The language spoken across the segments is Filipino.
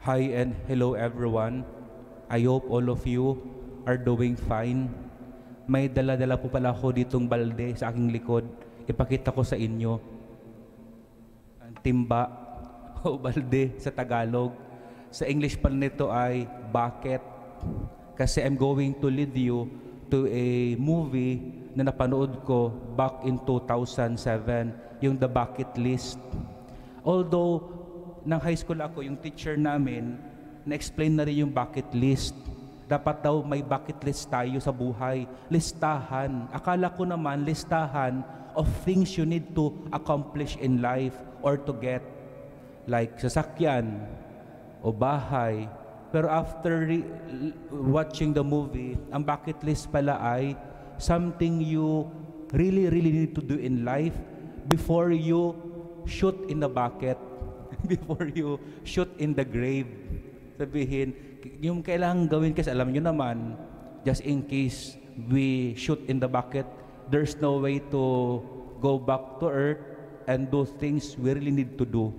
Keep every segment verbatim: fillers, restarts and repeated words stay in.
Hi and hello everyone. I hope all of you are doing fine. May dala-dala po pala ako ditong balde sa aking likod. Ipakita ko sa inyo. Ang timba o balde sa Tagalog. Sa English pa nito ay bucket. Kasi I'm going to lead you to a movie na napanood ko back in two thousand seven, yung The Bucket List. Although nang high school ako, yung teacher namin na-explain na rin yung bucket list. Dapat daw may bucket list tayo sa buhay. Listahan. Akala ko naman listahan of things you need to accomplish in life or to get. Like sasakyan o bahay. Pero after re- watching the movie, ang bucket list pala ay something you really, really need to do in life before you shoot in the bucket. Before you shoot in the grave. Sabihin, yung kailangan gawin kasi alam nyo naman, just in case we shoot in the bucket, there's no way to go back to earth and do things we really need to do.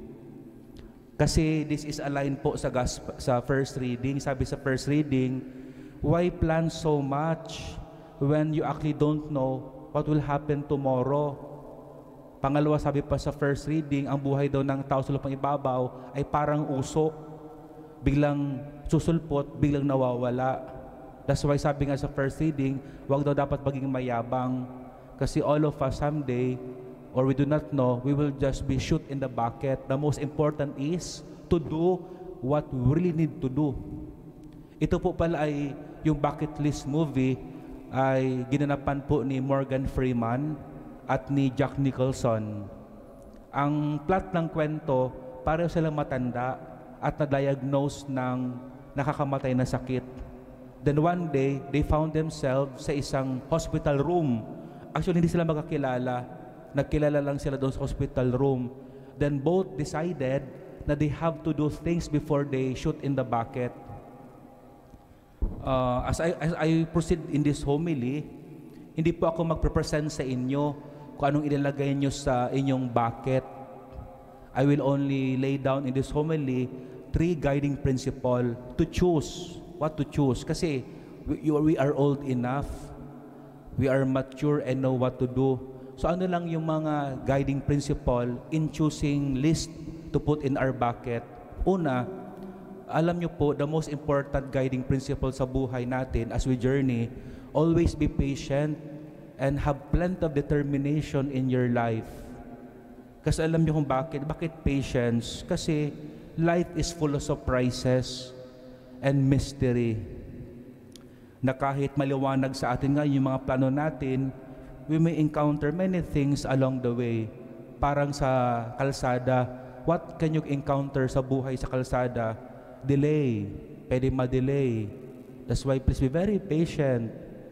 Kasi this is aligned po sa, gospel, sa first reading. Sabi sa first reading, why plan so much when you actually don't know what will happen tomorrow? Pangalawa, sabi pa sa first reading, ang buhay daw ng tao sa lupang ibabaw ay parang usok. Biglang susulpot, biglang nawawala. That's why sabi nga sa first reading, wag daw dapat maging mayabang. Kasi all of us someday, or we do not know, we will just be shoot in the bucket. The most important is to do what we really need to do. Ito po pala ay yung bucket list movie ay ginanapan po ni Morgan Freeman at ni Jack Nicholson. Ang plot ng kwento, pareho silang matanda at na-diagnose ng nakakamatay na sakit. Then one day, they found themselves sa isang hospital room. Actually, hindi sila magkakilala. Nagkilala lang sila doon sa hospital room. Then both decided na they have to do things before they shoot in the bucket. Uh, as, I, as I proceed in this homily, hindi po ako magpresent sa inyo kung anong ilalagay nyo sa inyong bucket. I will only lay down in this homily three guiding principles to choose what to choose. Kasi we, we are old enough, we are mature and know what to do. So ano lang yung mga guiding principle in choosing list to put in our bucket? Una, alam nyo po, the most important guiding principle sa buhay natin as we journey, always be patient and have plenty of determination in your life. Kasi alam niyo kung bakit. Bakit patience? Kasi life is full of surprises and mystery. Na kahit maliwanag sa atin nga yung mga plano natin, we may encounter many things along the way. Parang sa kalsada, what can you encounter sa buhay sa kalsada? Delay. Pwede ma-delay. That's why please be very patient.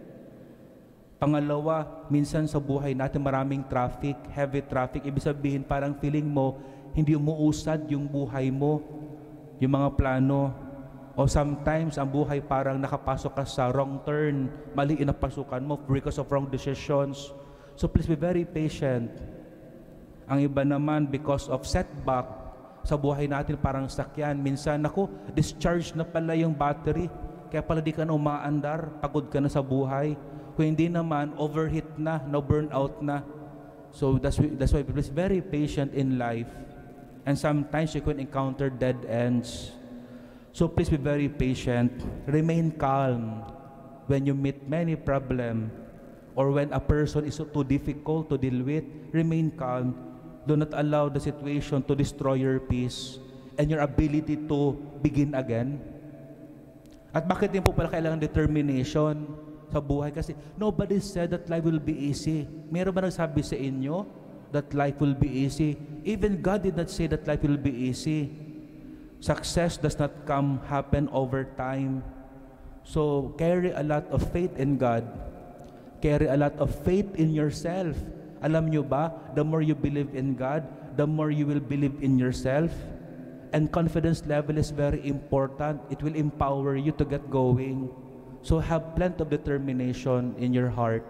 Pangalawa, minsan sa buhay natin maraming traffic, heavy traffic. Ibig sabihin, parang feeling mo, hindi umuusad yung buhay mo, yung mga plano. O sometimes, ang buhay parang nakapasok ka sa wrong turn, mali yung napasukan mo because of wrong decisions. So please be very patient. Ang iba naman, because of setback, sa buhay natin parang sakyan. Minsan, naku, discharge na pala yung battery. Kaya pala di ka na umaandar, pagod ka na sa buhay. Kung hindi naman, overheat na, no burnout na. So that's, that's why people is very patient in life. And sometimes you can encounter dead ends. So please be very patient. Remain calm when you meet many problems or when a person is too difficult to deal with. Remain calm. Do not allow the situation to destroy your peace and your ability to begin again. At bakit din po pala kailangan determination sa buhay? Kasi nobody said that life will be easy. Meron ba nagsabi sa inyo that life will be easy? Even God did not say that life will be easy. Success does not come happen over time. So carry a lot of faith in God. Carry a lot of faith in yourself. Alam nyo ba, the more you believe in God, the more you will believe in yourself. And confidence level is very important. It will empower you to get going. So have plenty of determination in your heart.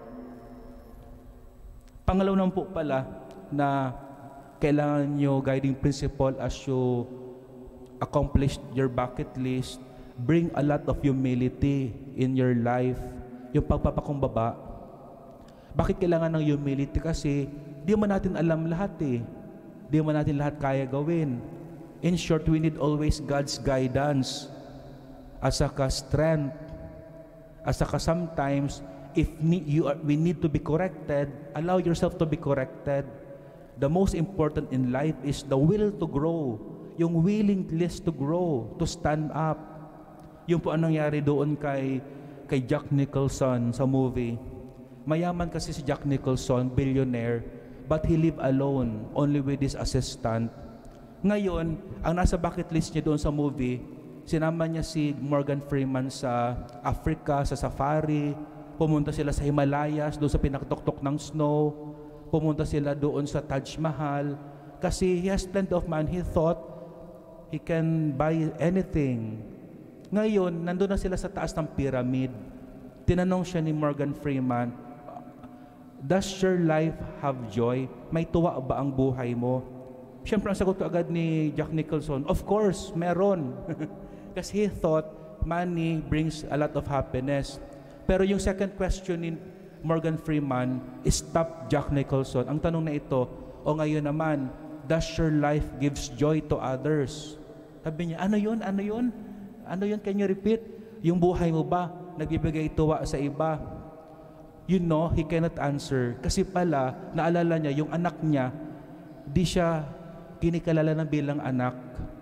Pangalawa naman po pala na kailangan nyo guiding principle as you accomplish your bucket list, bring a lot of humility in your life. Yung pagpapakumbaba. Bakit kailangan ng humility? Kasi di man natin alam lahat eh. Di man natin lahat kaya gawin. In short, we need always God's guidance. As a strength. As a sometimes, if need, you are, we need to be corrected, allow yourself to be corrected. The most important in life is the will to grow. Yung willingness to grow, to stand up. Yung po anong nangyari doon kay, kay Jack Nicholson sa movie. Mayaman kasi si Jack Nicholson, billionaire, but he lived alone, only with his assistant. Ngayon, ang nasa bucket list niya doon sa movie, sinama niya si Morgan Freeman sa Africa, sa safari, pumunta sila sa Himalayas, doon sa pinaktuktok ng snow, pumunta sila doon sa Taj Mahal, kasi he has plenty of money. He thought he can buy anything. Ngayon, nandun na sila sa taas ng pyramid. Tinanong siya ni Morgan Freeman, does your life have joy? May tuwa ba ang buhay mo? Siyempre, ang sagot agad ni Jack Nicholson, of course, meron. Kasi he thought money brings a lot of happiness. Pero yung second question ni Morgan Freeman, stop Jack Nicholson. Ang tanong na ito, o ngayon naman, does your life gives joy to others? Sabi niya, ano yun? Ano yun? Ano yun? Can you repeat? Yung buhay mo ba nagbibigay tuwa sa iba? You know, he cannot answer. Kasi pala, naalala niya, yung anak niya, di siya kinikalala na bilang anak.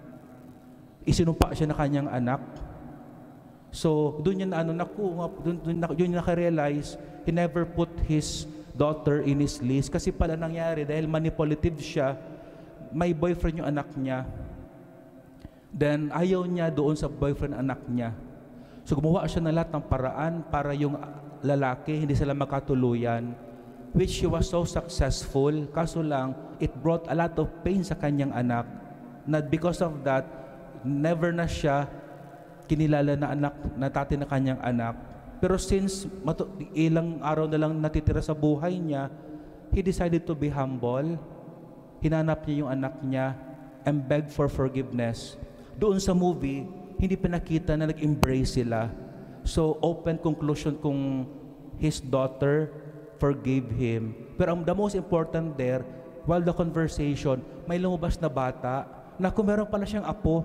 Isinumpa siya na kanyang anak. So, doon niya na ano, naku, doon, doon, doon niya nakarealize, he never put his daughter in his list. Kasi pala nangyari, dahil manipulative siya, may boyfriend yung anak niya. Then, ayaw niya doon sa boyfriend anak niya. So, gumawa siya ng lahat ng paraan para yung lalaki, hindi sila makatuluyan, which she was so successful. Kaso lang, it brought a lot of pain sa kanyang anak. Not because of that, never na siya kinilala na anak, na tati na kanyang anak. Pero since matu- ilang araw na lang natitira sa buhay niya, he decided to be humble. Hinanap niya yung anak niya and begged for forgiveness. Doon sa movie, hindi pinakita na nag-embrace sila. So, open conclusion kung his daughter forgave him. Pero ang the most important there, while the conversation, may lumabas na bata na kung meron pala siyang apo,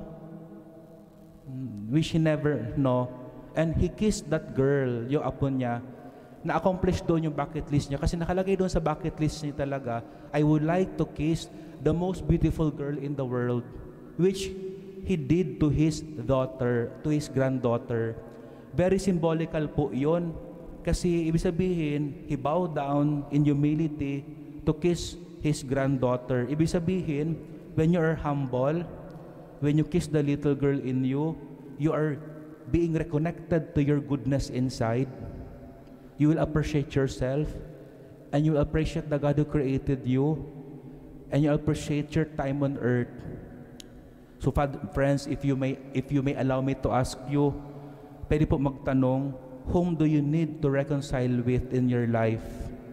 which he never know, and he kissed that girl, yung apo niya, na-accomplish doon yung bucket list niya. Kasi nakalagay doon sa bucket list niya talaga, I would like to kiss the most beautiful girl in the world, which he did to his daughter, to his granddaughter. Very symbolical po yun. Kasi ibig sabihin, he bowed down in humility to kiss his granddaughter. Ibig sabihin, when you are humble, when you kiss the little girl in you, you are being reconnected to your goodness inside. You will appreciate yourself, and you will appreciate the God who created you, and you will appreciate your time on earth. So, friends, if you may, if you may allow me to ask you, pwede po magtanong, whom do you need to reconcile with in your life?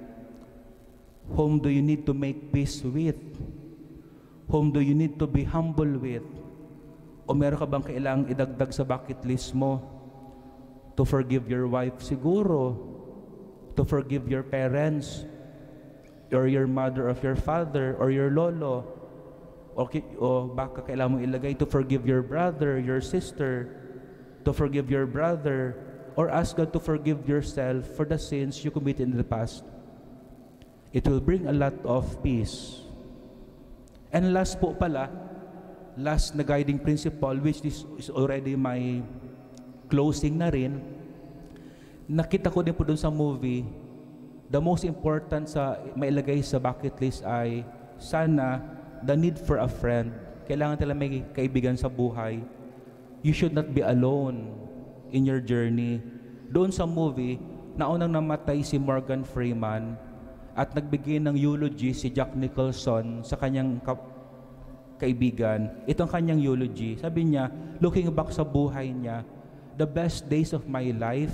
Whom do you need to make peace with? Whom do you need to be humble with? O meron ka bang kailangang idagdag sa bucket list mo? To forgive your wife siguro. To forgive your parents. Or your mother or your father or your lolo. O, o baka kailangan mong ilagay to forgive your brother, your sister. To forgive your brother. Or ask God to forgive yourself for the sins you committed in the past. It will bring a lot of peace. And last po pala, last na guiding principle, which is, is already my closing na rin, nakita ko din po dun sa movie, the most important sa mailagay sa bucket list ay sana the need for a friend. Kailangan tala may kaibigan sa buhay. You should not be alone in your journey. Doon sa movie, naunang namatay si Morgan Freeman at nagbigay ng eulogy si Jack Nicholson sa kanyang ka- kaibigan. Itong kanyang eulogy. Sabi niya, looking back sa buhay niya, the best days of my life,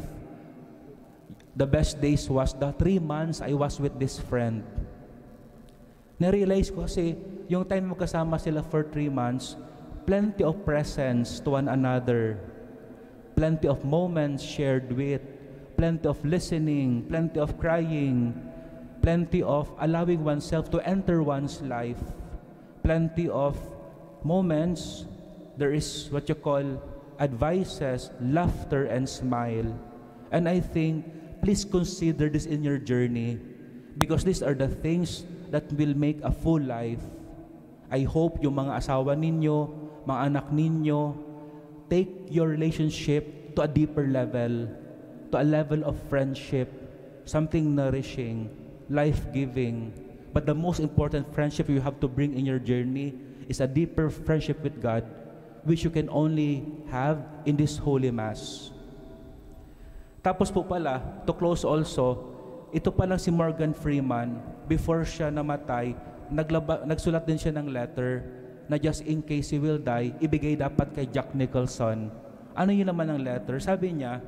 the best days was the three months I was with this friend. Na-realize ko kasi, yung time magkasama sila for three months, plenty of presence to one another, plenty of moments shared with, plenty of listening, plenty of crying, plenty of allowing oneself to enter one's life, plenty of moments. There is what you call advices, laughter, and smile. And I think, please consider this in your journey, because these are the things that will make a full life. I hope yung mga asawa ninyo, mga anak ninyo, take your relationship to a deeper level, to a level of friendship, something nourishing, life-giving. But the most important friendship you have to bring in your journey is a deeper friendship with God, which you can only have in this Holy Mass. Tapos po pala, to close also, ito palang si Morgan Freeman, before siya namatay, naglaba, nagsulat din siya ng letter na just in case he will die, ibigay dapat kay Jack Nicholson. Ano yun naman ang letter? Sabi niya,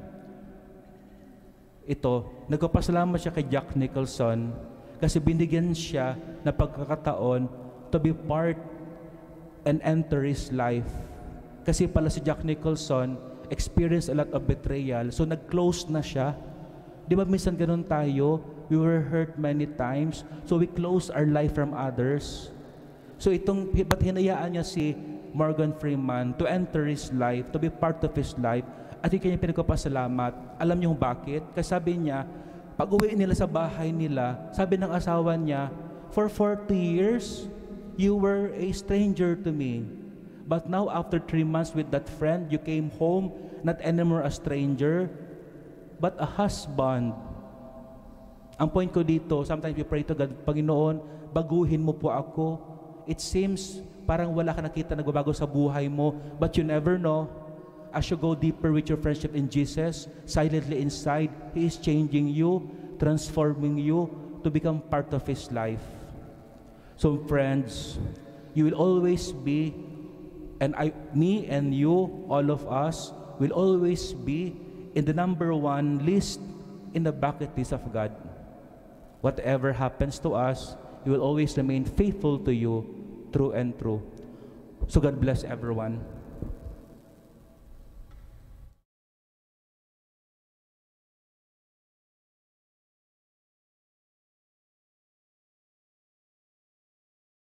ito, nagpapasalamat siya kay Jack Nicholson kasi binigyan siya na pagkakataon to be part and enter his life. Kasi pala si Jack Nicholson experienced a lot of betrayal, so nag-close na siya. Di ba minsan ganun tayo? We were hurt many times, so we close our life from others. So itong, ba't hinayaan niya si Morgan Freeman to enter his life, to be part of his life, at yung kanyang pinagpapasalamat. Alam niyo bakit? Kasi sabi niya, pag uwi nila sa bahay nila, sabi ng asawa niya, for forty years, you were a stranger to me. But now, after three months with that friend, you came home, not anymore a stranger, but a husband. Ang point ko dito, sometimes we pray to God, Panginoon, baguhin mo po ako. It seems parang wala ka nakita nagbabago sa buhay mo, but you never know. As you go deeper with your friendship in Jesus, silently inside, He is changing you, transforming you to become part of His life. So friends, you will always be, and I, me and you, all of us, will always be in the number one list in the bucket list of God. Whatever happens to us, He will always remain faithful to you, true and true. So God bless everyone.